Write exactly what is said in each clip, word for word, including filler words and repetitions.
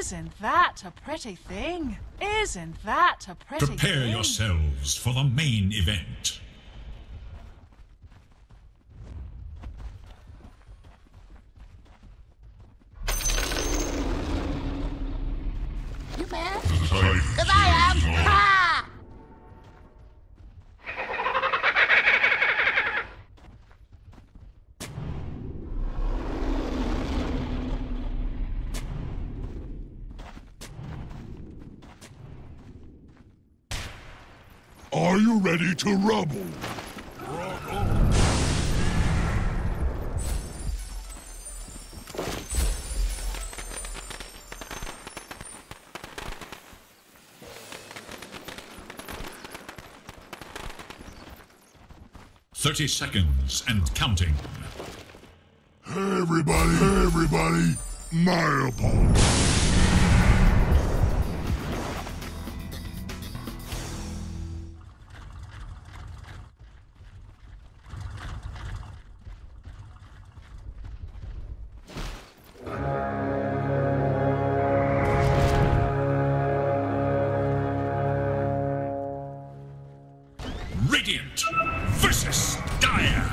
Isn't that a pretty thing? Isn't that a pretty thing? Prepare yourselves for the main event. You mad? Cause I am. Ha! Are you ready to rumble? Thirty seconds and counting. Hey everybody, hey everybody, my opponent. Radiant versus Dire.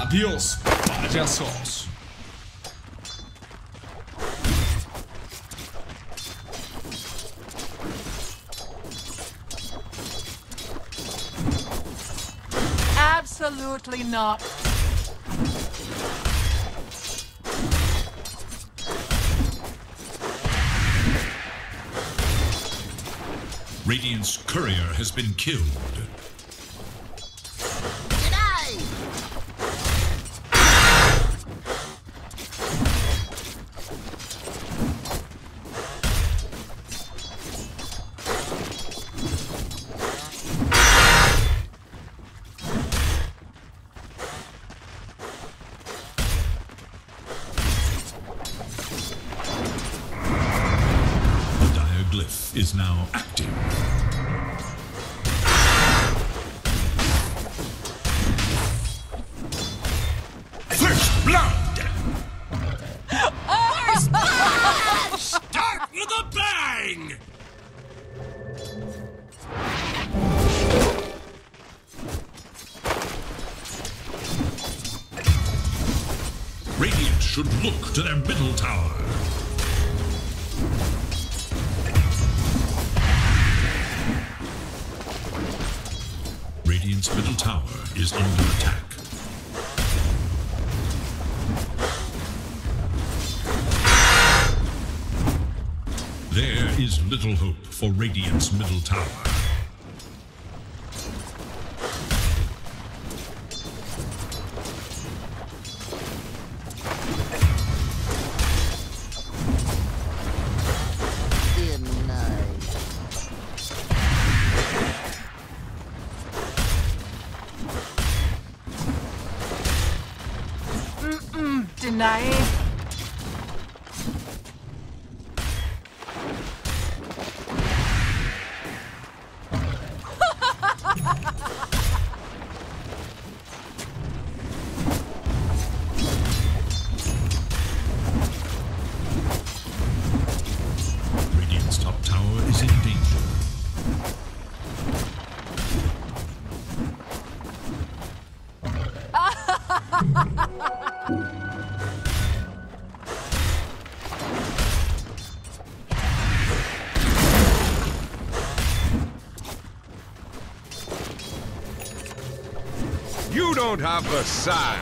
Adios, payasos. Absolutely not. Radiant's courier has been killed. Deny! The dire glyph is now active. First blood! First blood! Start with a bang! Radiant should look to their middle tower. Radiant's middle tower is under attack. There is little hope for Radiant's middle tower. Deny. Mm-mm, deny. Radiant's top tower is in danger. You don't have the sand.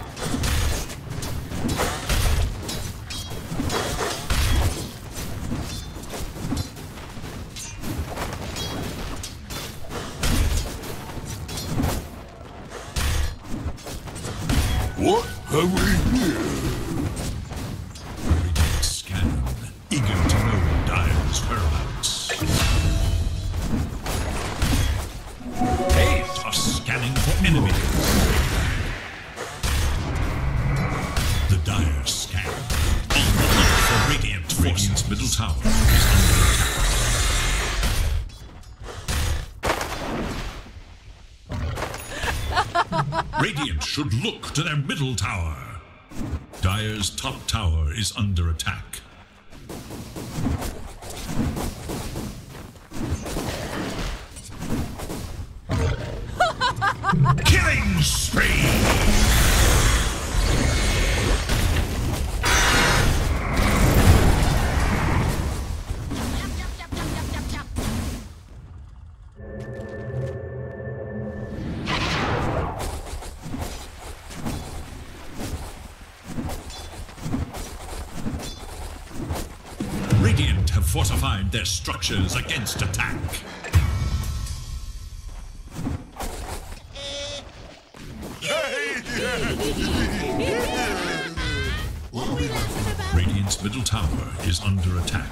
What have we here? Radiant scan, eager to know Dire's whereabouts. Eight are scanning for enemies. The Dire scan. On the hunt for Radiant forces. Radiant's middle tower is under attack. Radiant should look to their middle tower. Dire's top tower is under attack. Killing spree! Radiant have fortified their structures against attack. Radiant's middle tower is under attack.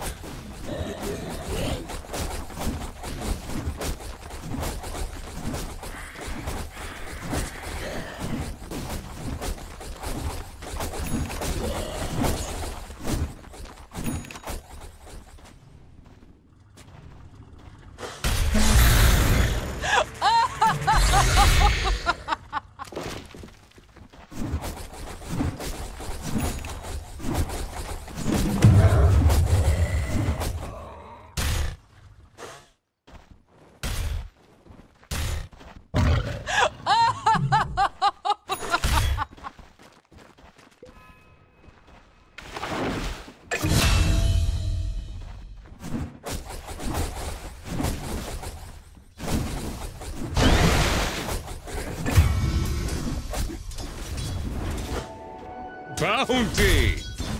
Bounty!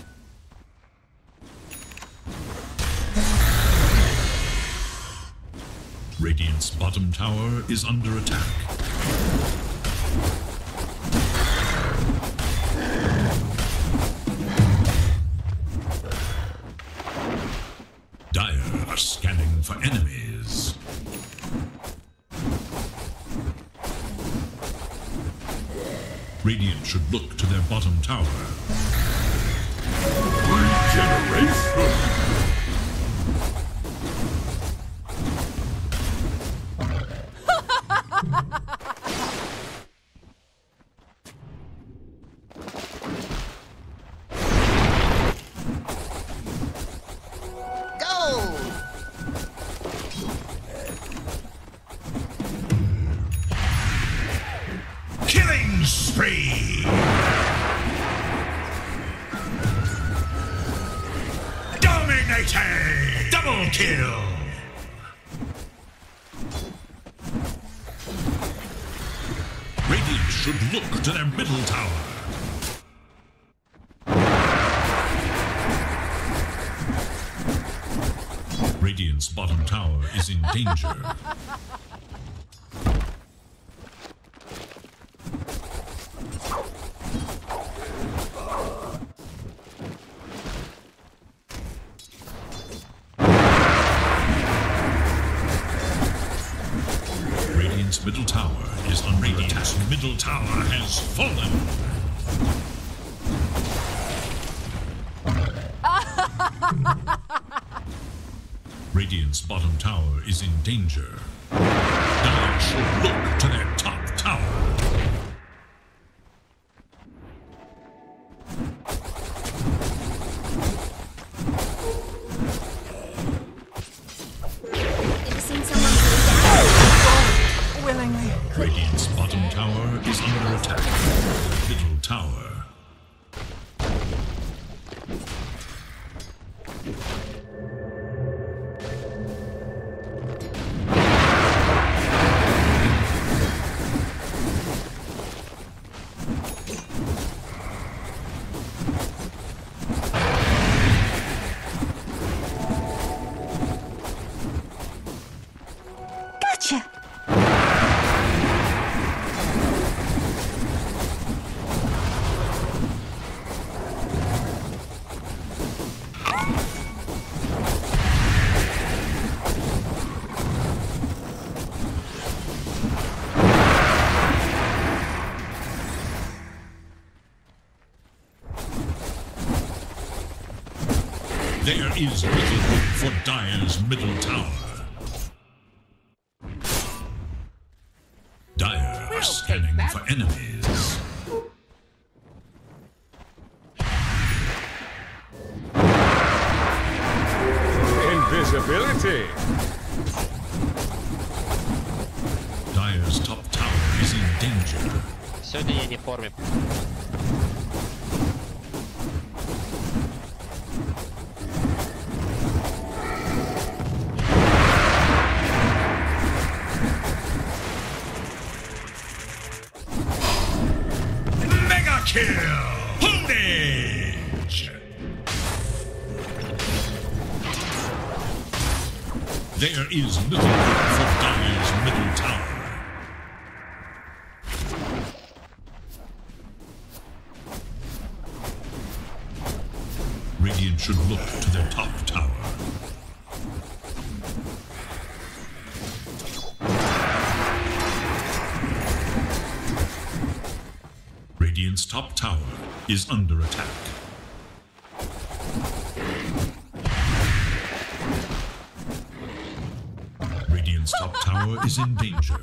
Radiant's bottom tower is under attack. Dire are scanning for enemies. Radiant should look to their bottom tower. Regeneration! Killing spree! Dominating! Double kill! Radiant should look to their middle tower. Radiant's bottom tower is in danger. Radiant's middle tower is under Radiant's attack. Middle tower has fallen. Radiant's bottom tower is in danger. Dire should look to their top tower. Ever seen someone go down? Willingly. Radiant's bottom tower is under attack. Middle tower. Gotcha! There is little hope for Dire's middle tower. Dire are scanning for enemies. Invisibility! Dire's top tower is in danger. Сегодня я не в форме. Mega kill! Hundage! There is little hope for Dire's middle tower. Radiant should look to their top tower. Radiant's top tower is under attack. Radiant's top tower is in danger.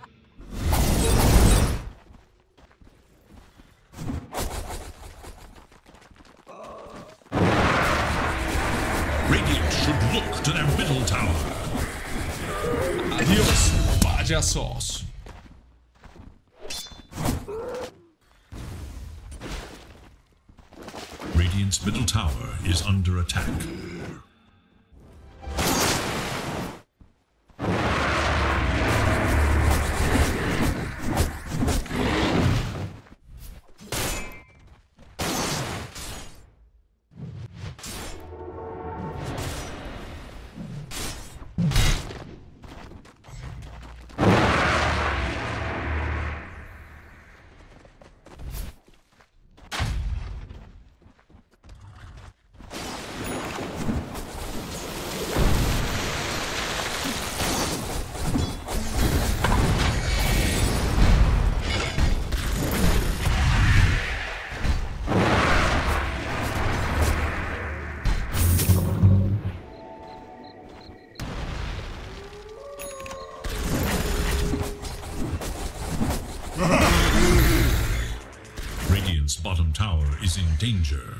Radiant should look to their middle tower. Adios, payasos. Radiant's middle tower is under attack. bottom tower is in danger.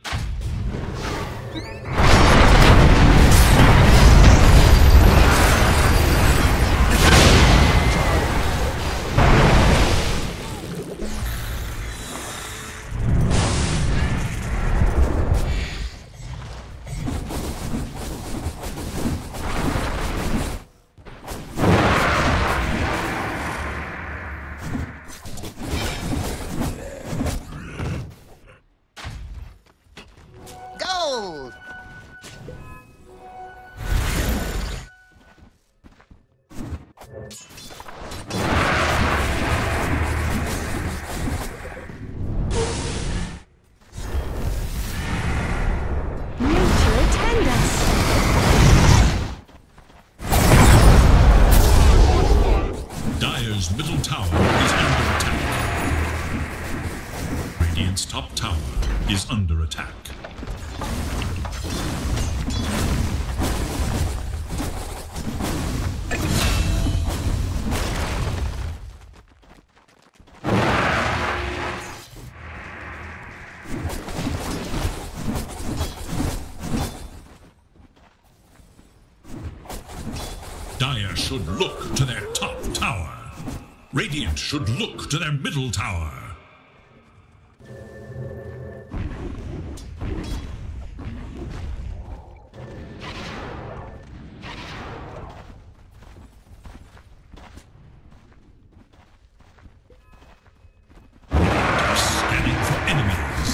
Middle tower is under attack. Radiant's top tower is under attack. Dire should look to their top tower. Radiant should look to their middle tower. Scanning for enemies.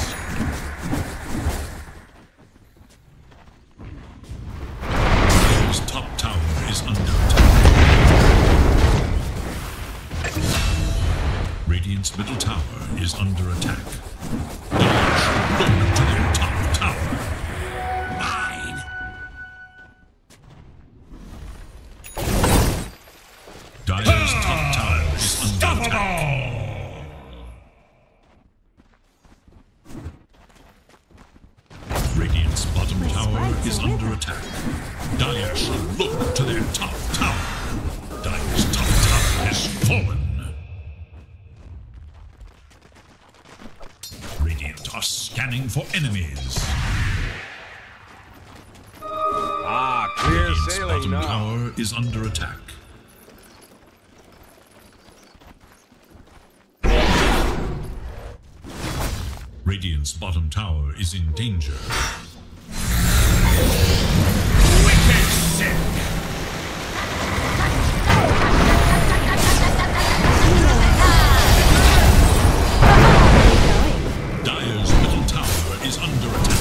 Dire's top tower is under attack. Radiant's middle tower is under attack. Dire should look to their top tower. Mine! Dire's top tower is under attack. Radiant's bottom tower is under attack. Dire should look to their top tower. Dire's top tower has fallen. Radiant are scanning for enemies. Ah, clear Radiant's sailing bottom now. tower is under attack. Radiant's bottom tower is in danger. Wicked sick! Dire's middle tower is under attack.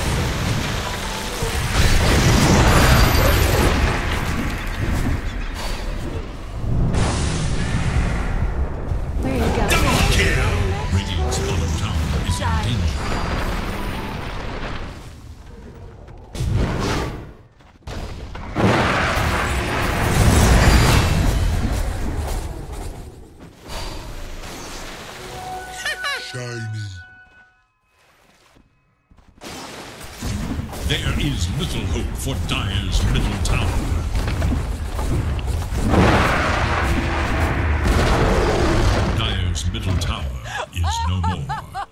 Where you go? Double kill! Radiant's bottom tower is in danger. Shiny. There is little hope for Dire's middle tower. Dire's middle tower is no more.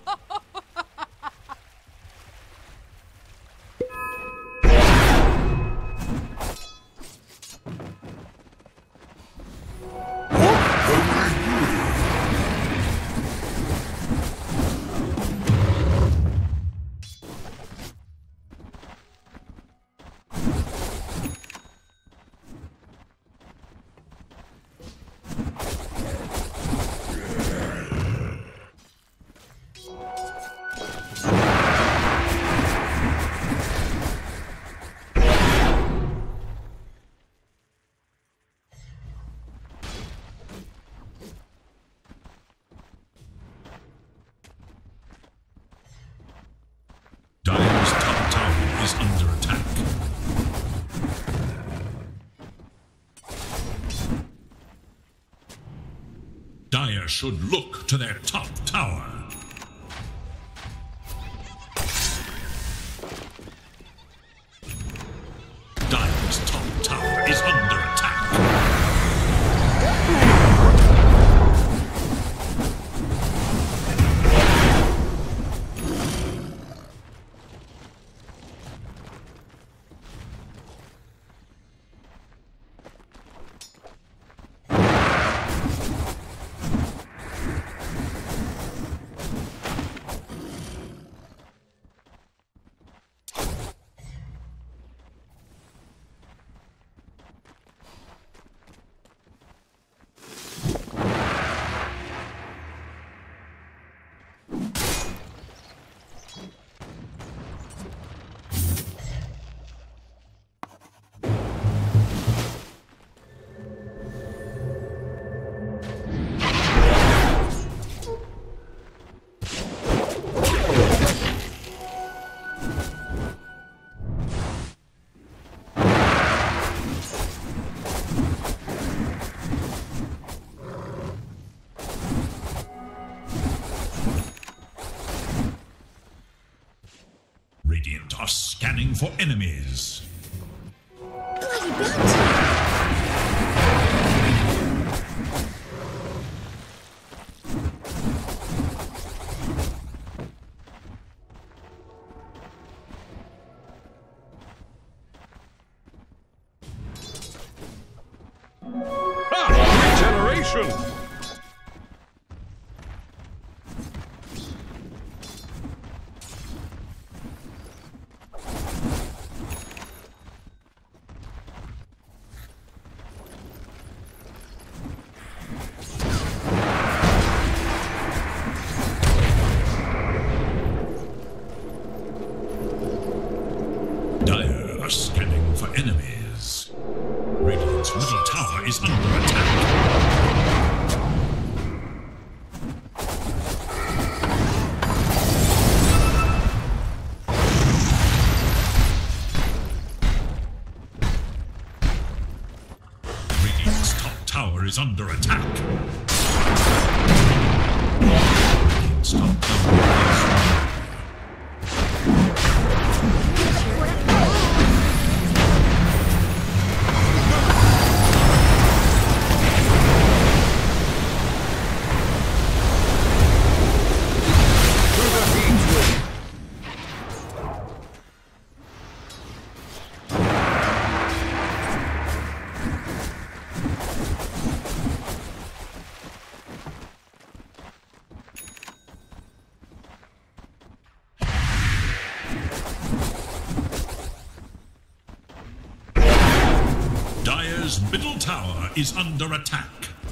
Dire's top tower is under attack. Dire should look to their top tower. Dire's top tower is under attack. scanning for enemies. Bloody bounty! Regeneration! Dire are scanning for enemies. Radiant's middle tower is under attack. Radiant's top tower is under attack. Radiant's top tower is Dire's middle tower is under attack.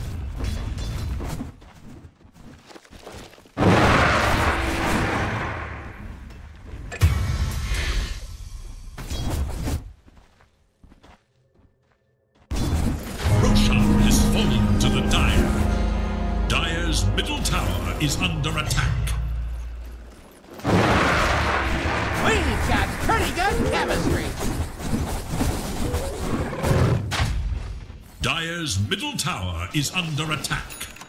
Roshan has fallen to the Dire. Dire's middle tower is under attack. We've got pretty good chemistry. Dire's middle tower is under attack.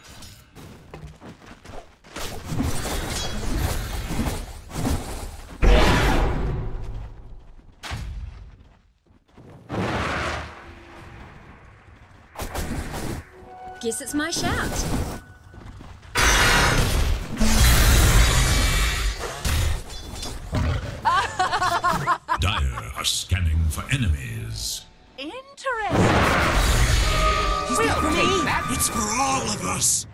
Guess it's my shout. Dire are scanning for enemies. Interesting. We'll take that. It's for all of us.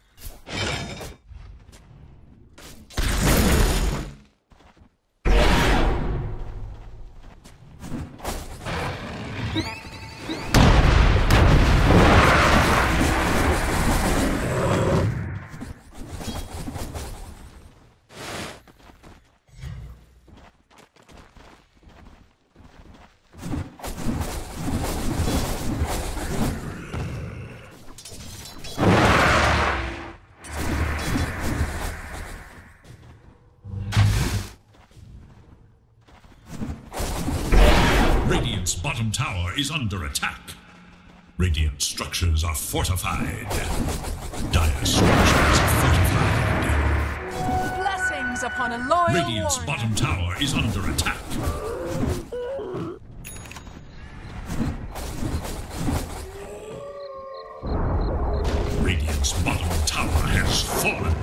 Radiant's bottom tower is under attack. Radiant structures are fortified. Dire structures are fortified. Blessings upon a loyal Radiant's warrior. bottom tower is under attack. Radiant's bottom tower has fallen.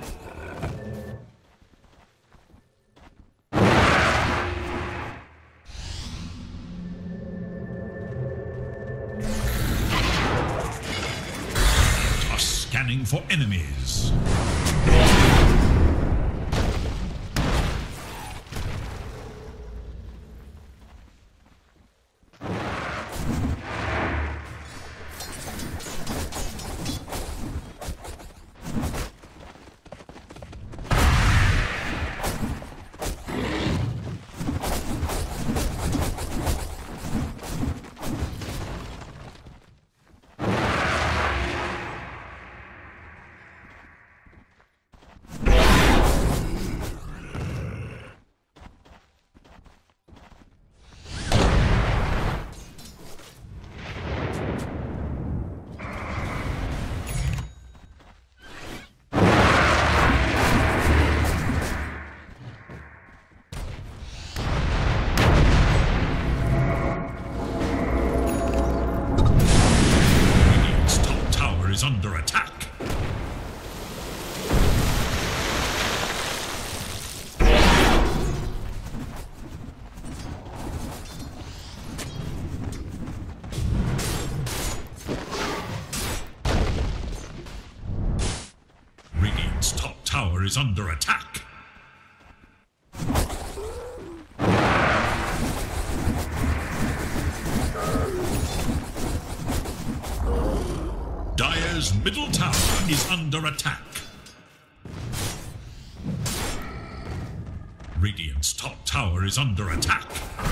Scanning for enemies. tower is under attack. Dire's middle tower is under attack. Radiant's top tower is under attack.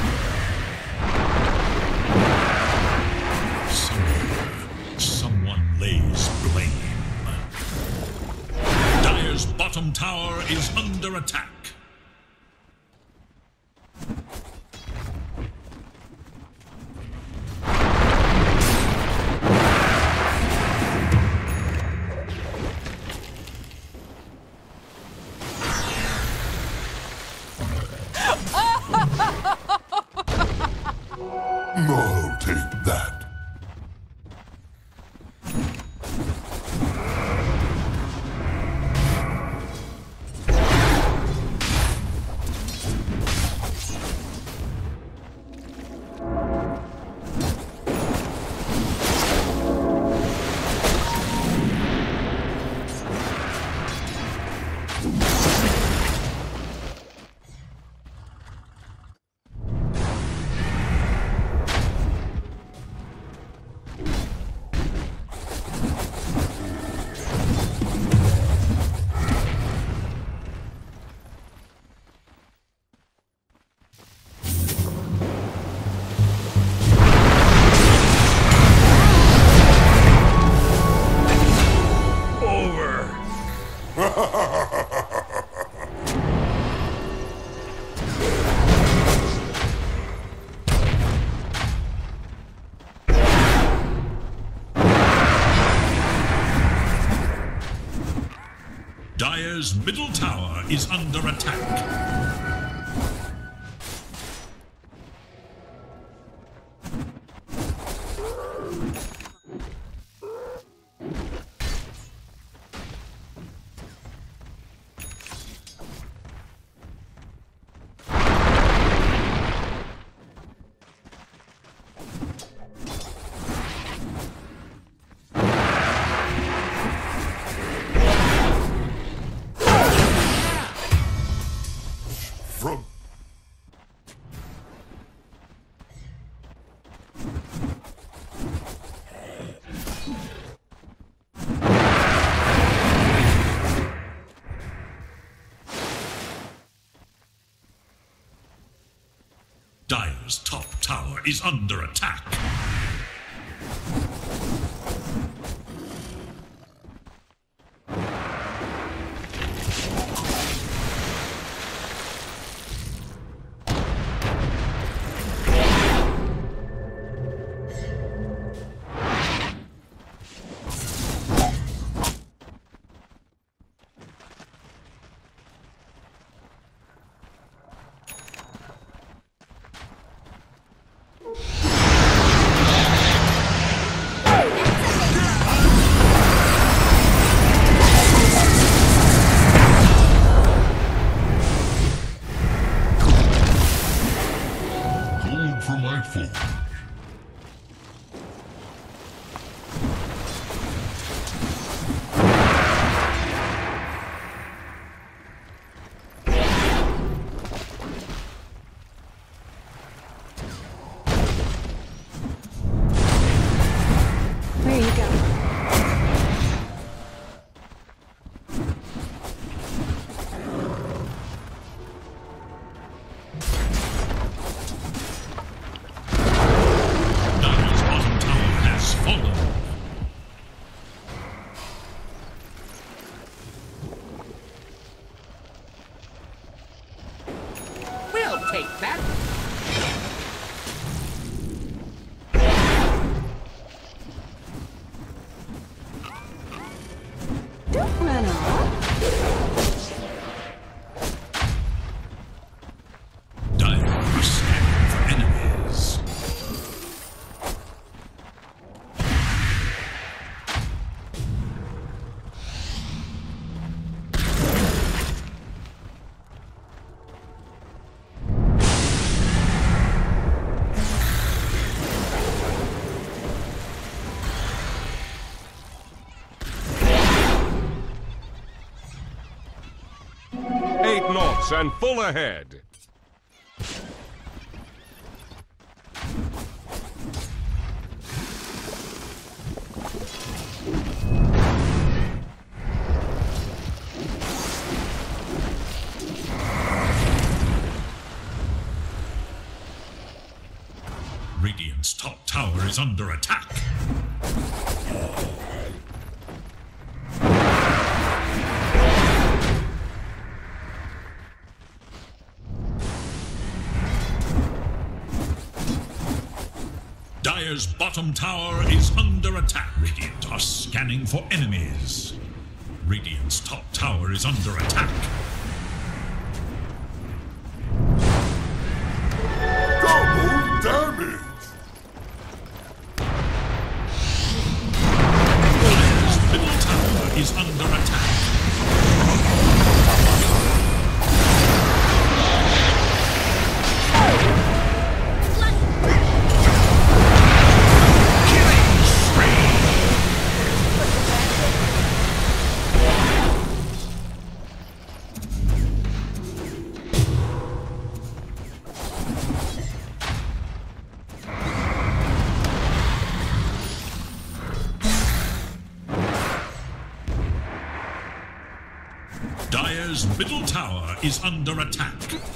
Somewhere, someone lays blame. Dire's bottom tower is under attack. I'll take that. Dire's middle tower is under attack. From Dire's top tower is under attack. gold for my forge. There you go. close and full ahead. Radiant's top tower is under attack. Dire's bottom tower is under attack. Radiant are scanning for enemies. Radiant's top tower is under attack. Double damage! Dire's middle tower is under attack. Dire's middle tower is under attack.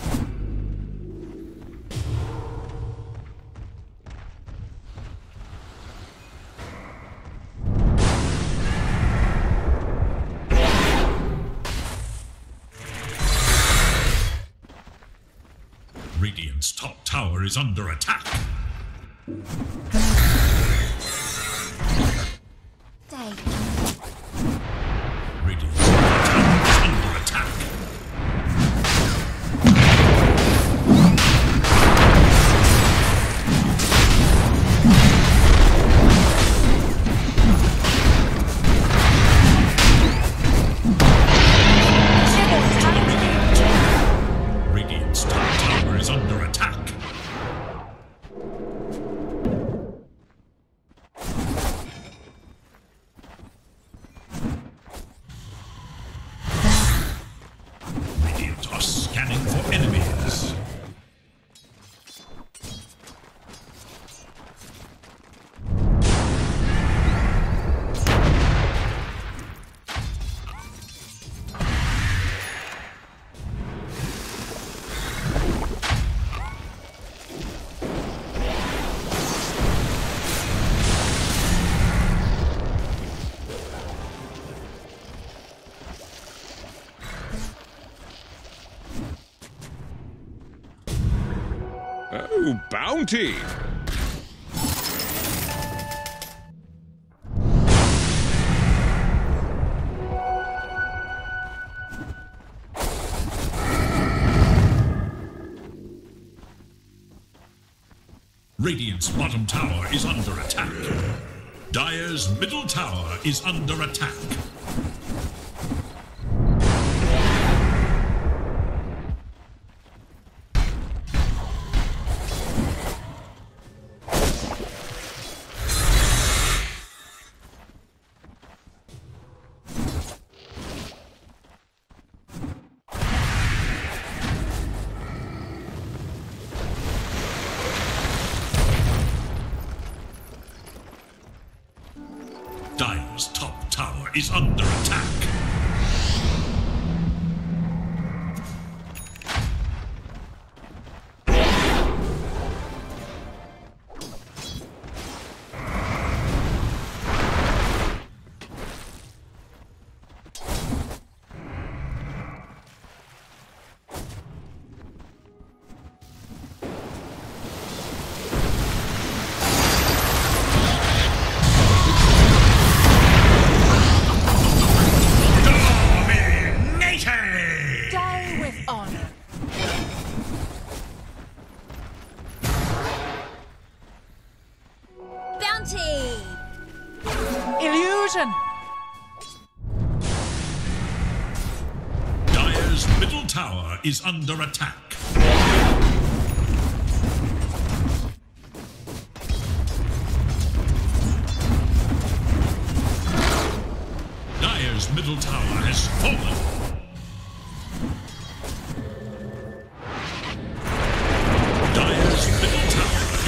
Radiant's top tower is under attack. Radiant's top tower is under attack. Radiant's top tower is under attack. Radiant are scanning for enemies. Oh, bounty! Radiant's bottom tower is under attack. Dire's middle tower is under attack. Dire's top tower is under attack. Die with honor. Bounty! Illusion. Dire's middle tower is under attack. Dire's middle tower has fallen.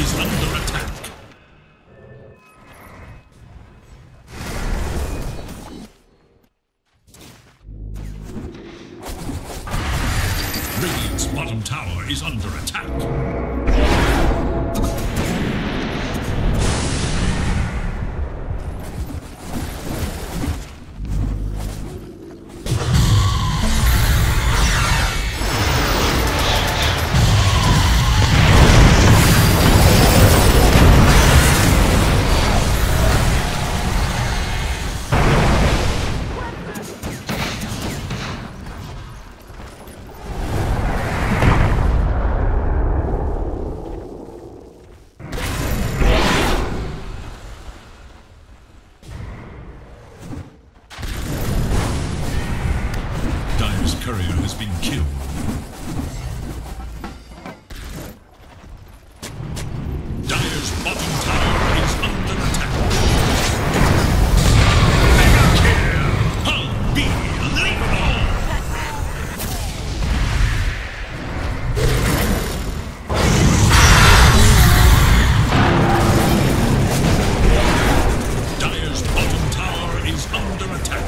is under attack. Radiant's bottom tower is under attack. Courier has been killed. Dire's bottom tower is under attack. Mega kill! Unbelievable! Dire's bottom tower is under attack.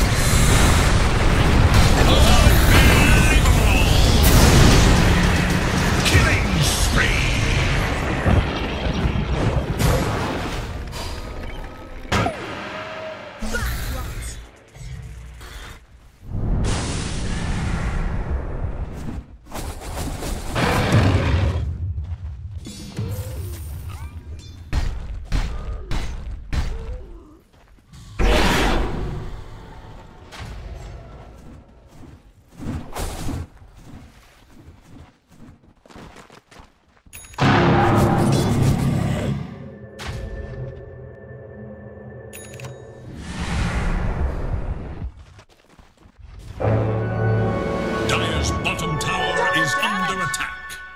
Bottom tower is under attack.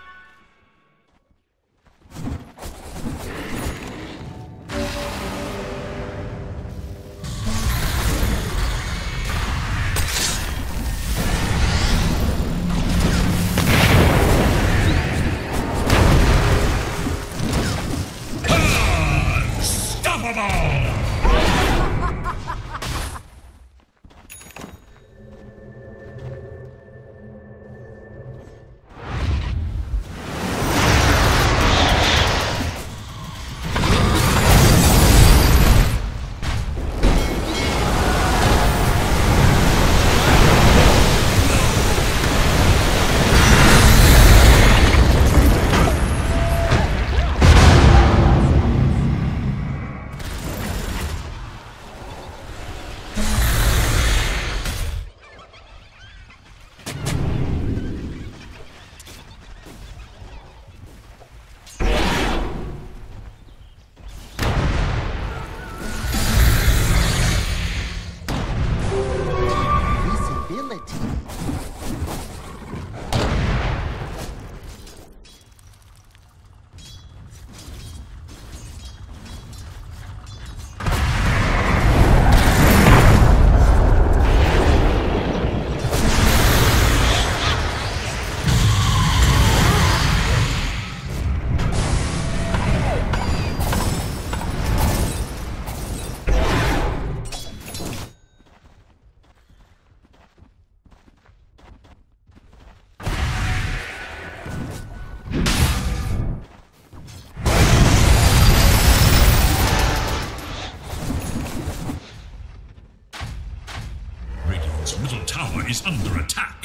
Unstoppable! Middle tower is under attack.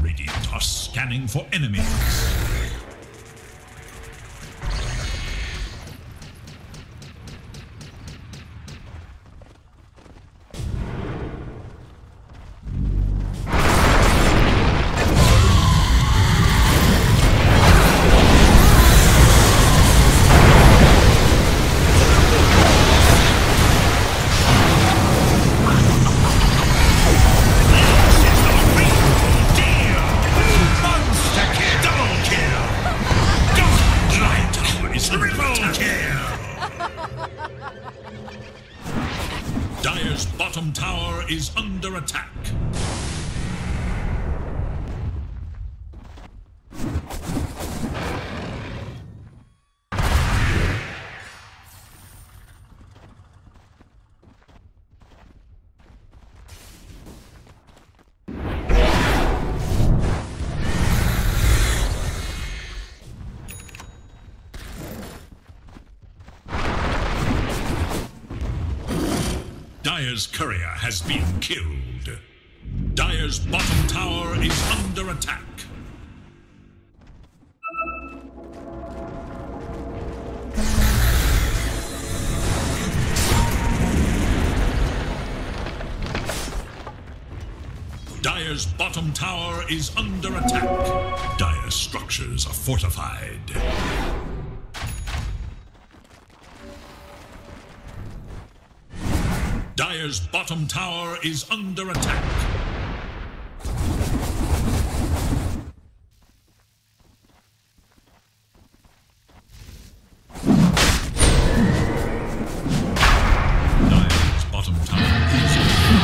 Radiant are scanning for enemies. Dire's bottom tower is under attack. Dire's courier has been killed. Dire's bottom tower is under attack. Dire's bottom tower is under attack. Dire's structures are fortified. Dire's bottom tower is under attack. Dire's bottom tower is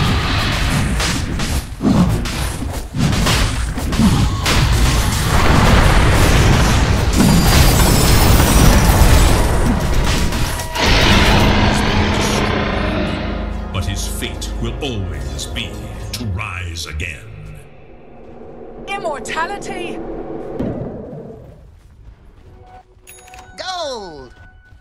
fate will always be to rise again. Immortality! Gold!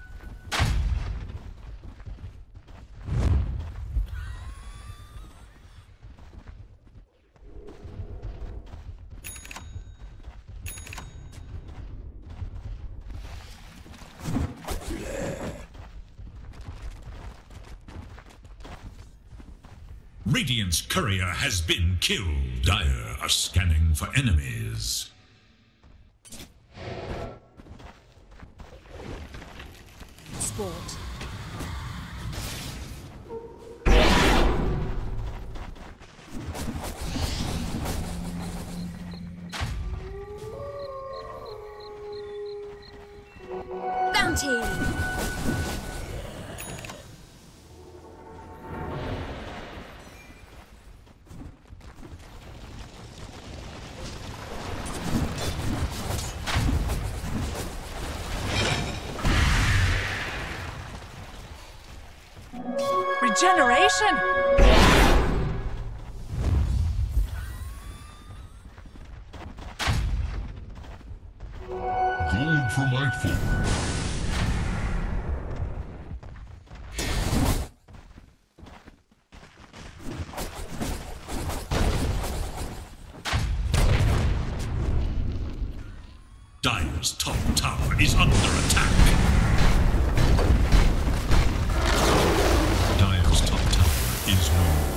Radiant's courier has been killed. Dire are scanning for enemies. Sport. Bounty. Regeneration! Gold for my four. Dire's top tower is under attack. Dire's top tower is ruined.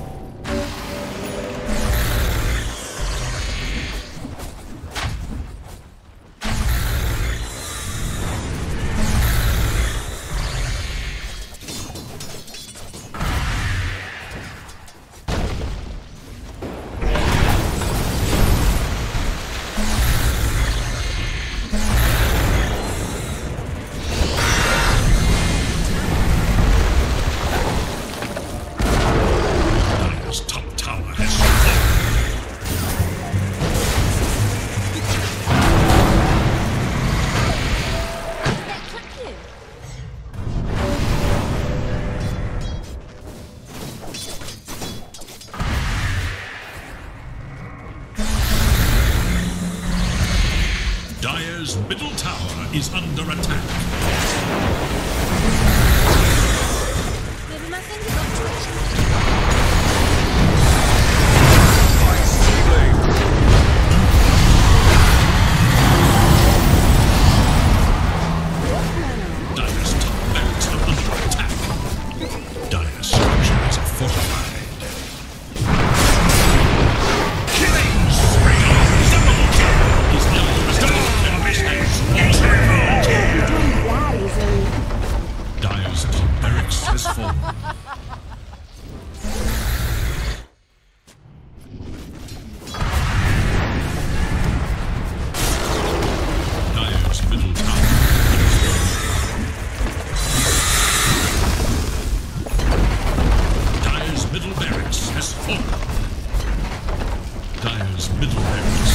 Dire's middle tower is under attack. Maybe my fingers are twitching. Ice blade. middle barracks